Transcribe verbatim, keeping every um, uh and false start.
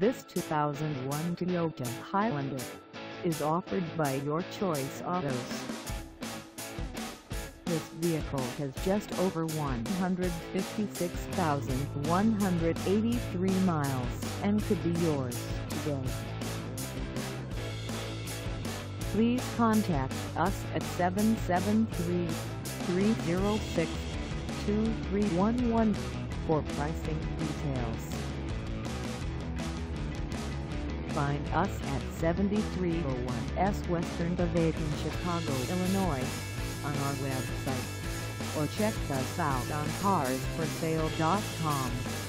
This two thousand one Toyota Highlander is offered by Your Choice Autos. This vehicle has just over one hundred fifty-six thousand one hundred eighty-three miles and could be yours today. Please contact us at seven seven three, three zero six, two three one one for pricing details. Find us at seventy-three oh one S Western Boulevard in Chicago, Illinois, on our website, or check us out on cars for sale dot com.